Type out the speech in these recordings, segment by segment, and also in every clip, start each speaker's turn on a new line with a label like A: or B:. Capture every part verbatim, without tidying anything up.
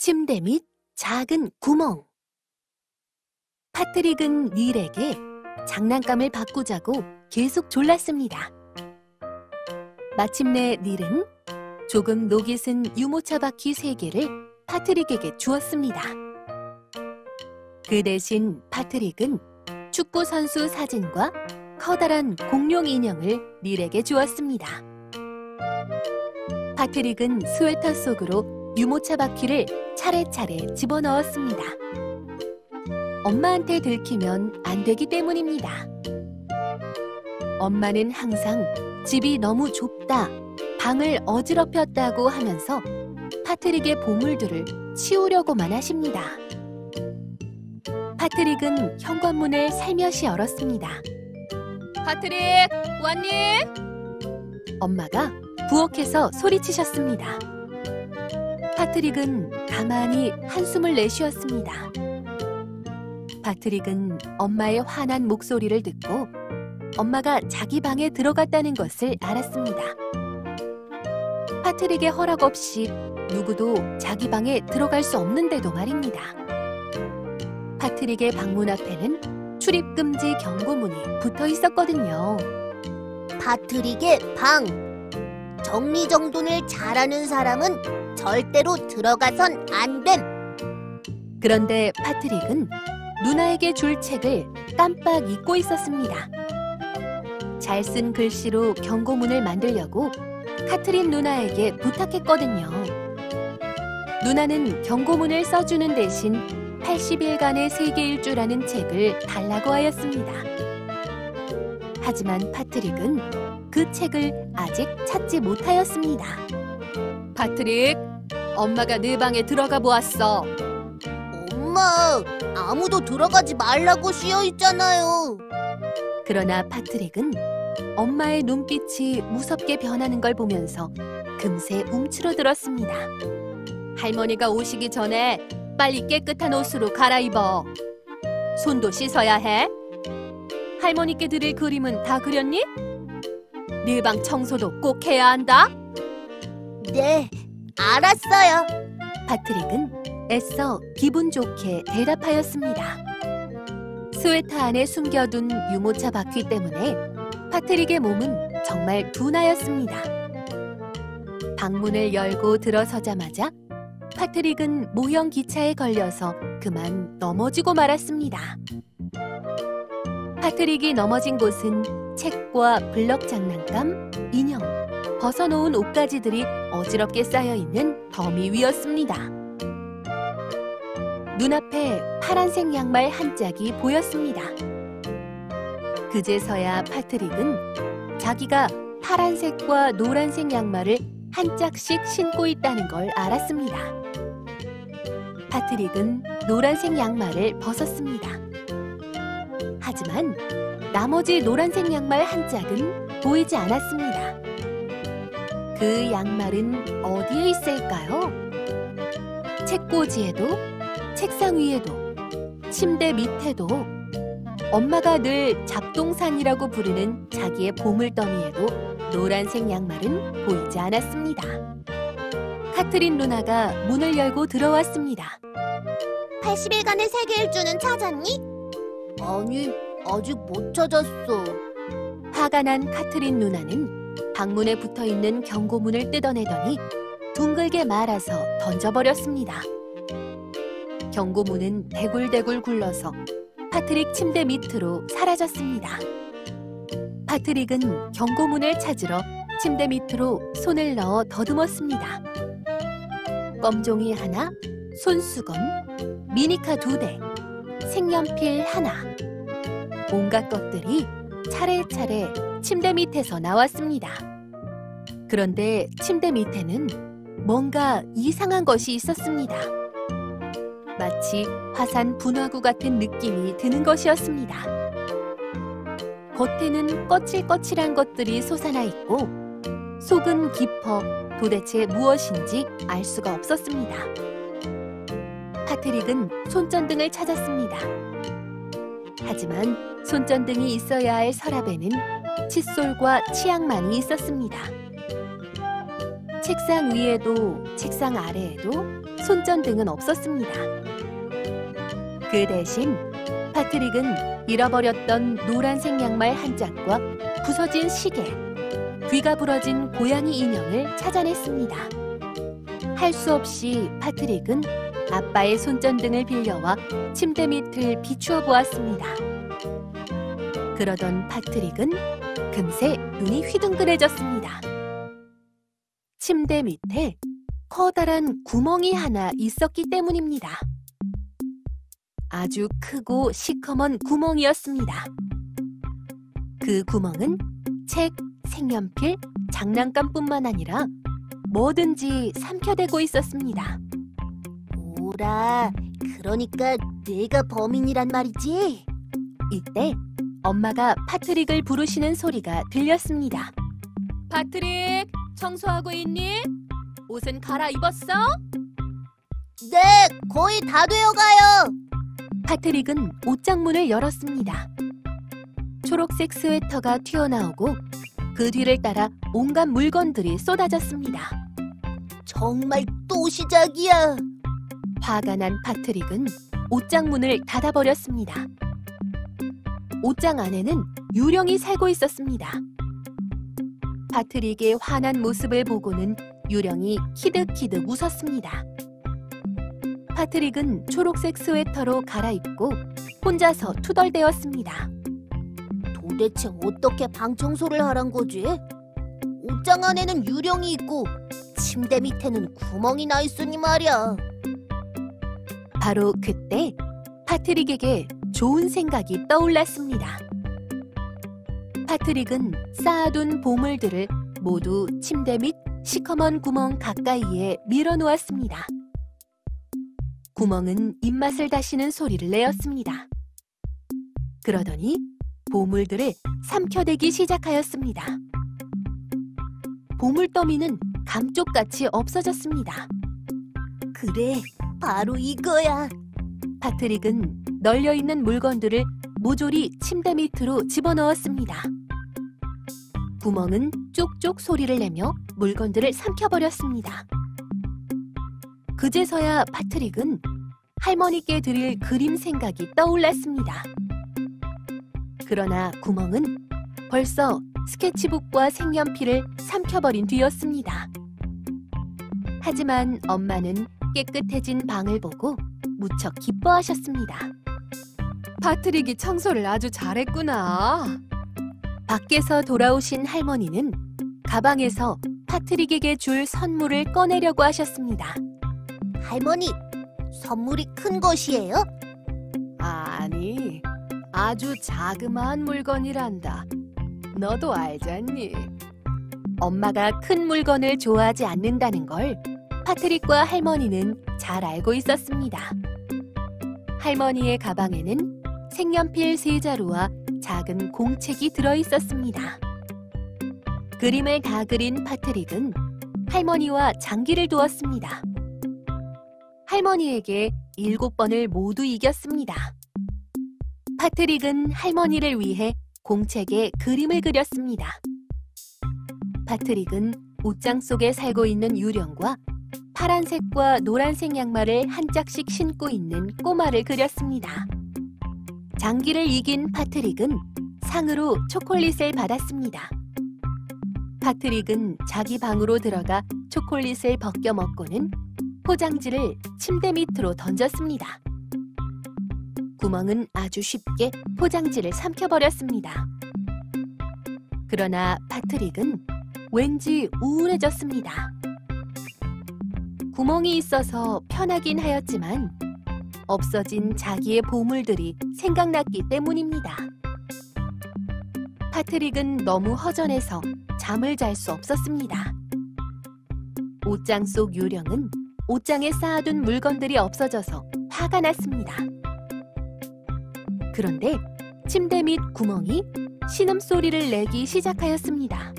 A: 침대 밑 작은 구멍. 파트릭은 닐에게 장난감을 바꾸자고 계속 졸랐습니다. 마침내 닐은 조금 녹이 쓴 유모차 바퀴 세 개를 파트릭에게 주었습니다. 그 대신 파트릭은 축구 선수 사진과 커다란 공룡 인형을 닐에게 주었습니다. 파트릭은 스웨터 속으로 유모차 바퀴를 차례차례 집어넣었습니다. 엄마한테 들키면 안 되기 때문입니다. 엄마는 항상 집이 너무 좁다, 방을 어지럽혔다고 하면서 파트릭의 보물들을 치우려고만 하십니다. 파트릭은 현관문을 살며시 열었습니다. 파트릭, 왔니? 엄마가 부엌에서 소리치셨습니다. 파트릭은 가만히 한숨을 내쉬었습니다. 파트릭은 엄마의 화난 목소리를 듣고 엄마가 자기 방에 들어갔다는 것을 알았습니다. 파트릭의 허락 없이 누구도 자기 방에 들어갈 수 없는데도 말입니다. 파트릭의 방문 앞에는 출입금지 경고문이 붙어 있었거든요.
B: 파트릭의 방. 정리정돈을 잘하는 사람은 절대로 들어가선 안 됨.
A: 그런데 파트릭은 누나에게 줄 책을 깜빡 잊고 있었습니다. 잘 쓴 글씨로 경고문을 만들려고 카트린 누나에게 부탁했거든요. 누나는 경고문을 써주는 대신 팔십 일간의 세계일주라는 책을 달라고 하였습니다. 하지만 파트릭은 그 책을 아직 찾지 못하였습니다. 파트릭, 엄마가 네 방에 들어가 보았어.
B: 엄마, 아무도 들어가지 말라고 씌어있잖아요.
A: 그러나 파트릭은 엄마의 눈빛이 무섭게 변하는 걸 보면서 금세 움츠러들었습니다. 할머니가 오시기 전에 빨리 깨끗한 옷으로 갈아입어. 손도 씻어야 해. 할머니께 드릴 그림은 다 그렸니? 네 방 청소도 꼭 해야 한다.
B: 네, 알았어요.
A: 파트릭은 애써 기분 좋게 대답하였습니다. 스웨터 안에 숨겨둔 유모차 바퀴 때문에 파트릭의 몸은 정말 둔하였습니다. 방문을 열고 들어서자마자 파트릭은 모형 기차에 걸려서 그만 넘어지고 말았습니다. 파트릭이 넘어진 곳은 책과 블럭 장난감, 인형, 벗어놓은 옷가지들이 어지럽게 쌓여있는 더미 위였습니다. 눈앞에 파란색 양말 한 짝이 보였습니다. 그제서야 파트릭은 자기가 파란색과 노란색 양말을 한 짝씩 신고 있다는 걸 알았습니다. 파트릭은 노란색 양말을 벗었습니다. 하지만 나머지 노란색 양말 한 짝은 보이지 않았습니다. 그 양말은 어디에 있을까요? 책꽂이에도, 책상 위에도, 침대 밑에도, 엄마가 늘 잡동산이라고 부르는 자기의 보물더미에도 노란색 양말은 보이지 않았습니다. 카트린 누나가 문을 열고 들어왔습니다.
B: 팔십 일간의 세계일주는 찾았니? 아니, 아직 못 찾았어.
A: 화가 난 카트린 누나는 방문에 붙어있는 경고문을 뜯어내더니 둥글게 말아서 던져버렸습니다. 경고문은 대굴대굴 굴러서 파트릭 침대 밑으로 사라졌습니다. 파트릭은 경고문을 찾으러 침대 밑으로 손을 넣어 더듬었습니다. 껌종이 하나, 손수건, 미니카 두 대, 색연필 하나, 온갖 것들이 차례차례 침대 밑에서 나왔습니다. 그런데 침대 밑에는 뭔가 이상한 것이 있었습니다. 마치 화산 분화구 같은 느낌이 드는 것이었습니다. 겉에는 거칠거칠한 것들이 솟아나 있고 속은 깊어 도대체 무엇인지 알 수가 없었습니다. 파트릭은 손전등을 찾았습니다. 하지만 손전등이 있어야 할 서랍에는 칫솔과 치약만이 있었습니다. 책상 위에도 책상 아래에도 손전등은 없었습니다. 그 대신 파트릭은 잃어버렸던 노란색 양말 한 짝과 부서진 시계, 귀가 부러진 고양이 인형을 찾아냈습니다. 할 수 없이 파트릭은 아빠의 손전등을 빌려와 침대 밑을 비추어 보았습니다. 그러던 파트릭은 금세 눈이 휘둥그레졌습니다. 침대 밑에 커다란 구멍이 하나 있었기 때문입니다. 아주 크고 시커먼 구멍이었습니다. 그 구멍은 책, 색연필, 장난감뿐만 아니라 뭐든지 삼켜대고 있었습니다.
B: 오라, 그러니까 내가 범인이란 말이지?
A: 이때 엄마가 파트릭을 부르시는 소리가 들렸습니다. 파트릭, 청소하고 있니? 옷은 갈아입었어?
B: 네, 거의 다 되어가요.
A: 파트릭은 옷장문을 열었습니다. 초록색 스웨터가 튀어나오고 그 뒤를 따라 온갖 물건들이 쏟아졌습니다.
B: 정말 또 시작이야.
A: 화가 난 파트릭은 옷장문을 닫아버렸습니다. 옷장 안에는 유령이 살고 있었습니다. 파트릭의 화난 모습을 보고는 유령이 키득키득 웃었습니다. 파트릭은 초록색 스웨터로 갈아입고 혼자서 투덜대었습니다.
B: 도대체 어떻게 방 청소를 하란 거지? 옷장 안에는 유령이 있고 침대 밑에는 구멍이 나 있으니 말이야.
A: 바로 그때 파트릭에게 좋은 생각이 떠올랐습니다. 파트릭은 쌓아둔 보물들을 모두 침대 밑 시커먼 구멍 가까이에 밀어놓았습니다. 구멍은 입맛을 다시는 소리를 내었습니다. 그러더니 보물들을 삼켜대기 시작하였습니다. 보물더미는 감쪽같이 없어졌습니다.
B: 그래, 바로 이거야.
A: 파트릭은 널려있는 물건들을 모조리 침대 밑으로 집어넣었습니다. 구멍은 쪽쪽 소리를 내며 물건들을 삼켜버렸습니다. 그제서야 파트릭은 할머니께 드릴 그림 생각이 떠올랐습니다. 그러나 구멍은 벌써 스케치북과 색연필을 삼켜버린 뒤였습니다. 하지만 엄마는 깨끗해진 방을 보고 무척 기뻐하셨습니다. 파트릭이 청소를 아주 잘했구나. 밖에서 돌아오신 할머니는 가방에서 파트릭에게 줄 선물을 꺼내려고 하셨습니다.
B: 할머니, 선물이 큰 것이에요?
A: 아니, 아주 자그마한 물건이란다. 너도 알잖니? 엄마가 큰 물건을 좋아하지 않는다는 걸 파트릭과 할머니는 잘 알고 있었습니다. 할머니의 가방에는 색연필 세 자루와 작은 공책이 들어있었습니다. 그림을 다 그린 파트릭은 할머니와 장기를 두었습니다. 할머니에게 일곱 번을 모두 이겼습니다. 파트릭은 할머니를 위해 공책에 그림을 그렸습니다. 파트릭은 옷장 속에 살고 있는 유령과 파란색과 노란색 양말을 한 짝씩 신고 있는 꼬마를 그렸습니다. 장기를 이긴 파트릭은 상으로 초콜릿을 받았습니다. 파트릭은 자기 방으로 들어가 초콜릿을 벗겨 먹고는 포장지를 침대 밑으로 던졌습니다. 구멍은 아주 쉽게 포장지를 삼켜버렸습니다. 그러나 파트릭은 왠지 우울해졌습니다. 구멍이 있어서 편하긴 하였지만 없어진 자기의 보물들이 생각났기 때문입니다. 파트릭은 너무 허전해서 잠을 잘 수 없었습니다. 옷장 속 유령은 옷장에 쌓아둔 물건들이 없어져서 화가 났습니다. 그런데 침대 밑 구멍이 신음소리를 내기 시작하였습니다.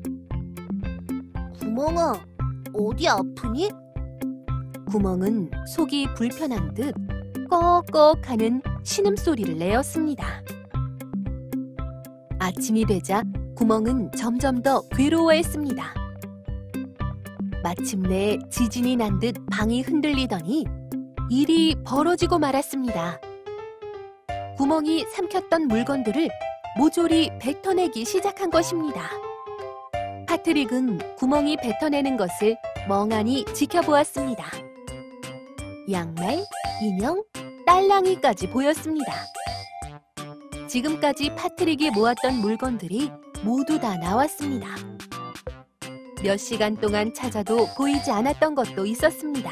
B: 구멍아, 어디 아프니?
A: 구멍은 속이 불편한 듯 꺽꺽하는 신음소리를 내었습니다. 아침이 되자 구멍은 점점 더 괴로워했습니다. 마침내 지진이 난 듯 방이 흔들리더니 일이 벌어지고 말았습니다. 구멍이 삼켰던 물건들을 모조리 뱉어내기 시작한 것입니다. 파트릭은 구멍이 뱉어내는 것을 멍하니 지켜보았습니다. 양말, 인형, 딸랑이까지 보였습니다. 지금까지 파트릭이 모았던 물건들이 모두 다 나왔습니다. 몇 시간 동안 찾아도 보이지 않았던 것도 있었습니다.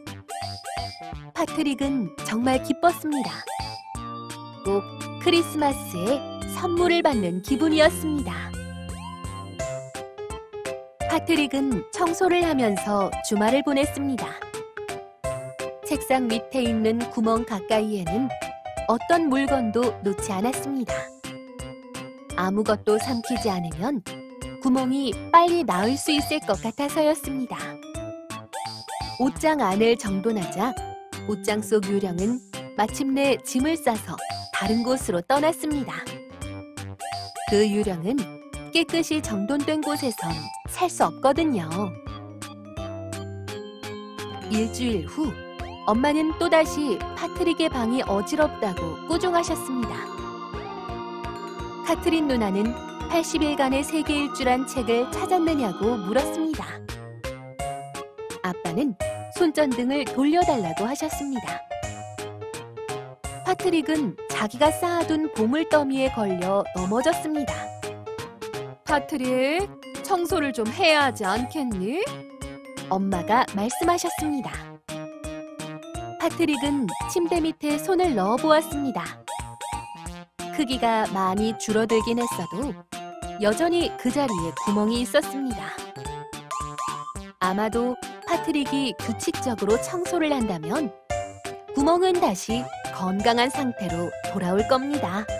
A: 파트릭은 정말 기뻤습니다. 꼭 크리스마스에 선물을 받는 기분이었습니다. 파트릭은 청소를 하면서 주말을 보냈습니다. 책상 밑에 있는 구멍 가까이에는 어떤 물건도 놓지 않았습니다. 아무것도 삼키지 않으면 구멍이 빨리 나을 수 있을 것 같아서였습니다. 옷장 안을 정돈하자 옷장 속 유령은 마침내 짐을 싸서 다른 곳으로 떠났습니다. 그 유령은 깨끗이 정돈된 곳에선 살 수 없거든요. 일주일 후 엄마는 또다시 파트릭의 방이 어지럽다고 꾸중하셨습니다. 카트린 누나는 팔십 일간의 세계 일주란 책을 찾았느냐고 물었습니다. 아빠는 손전등을 돌려달라고 하셨습니다. 파트릭은 자기가 쌓아둔 보물더미에 걸려 넘어졌습니다. 파트릭, 청소를 좀 해야 하지 않겠니? 엄마가 말씀하셨습니다. 파트릭은 침대 밑에 손을 넣어 보았습니다. 크기가 많이 줄어들긴 했어도 여전히 그 자리에 구멍이 있었습니다. 아마도 파트릭이 규칙적으로 청소를 한다면 구멍은 다시 건강한 상태로 돌아올 겁니다.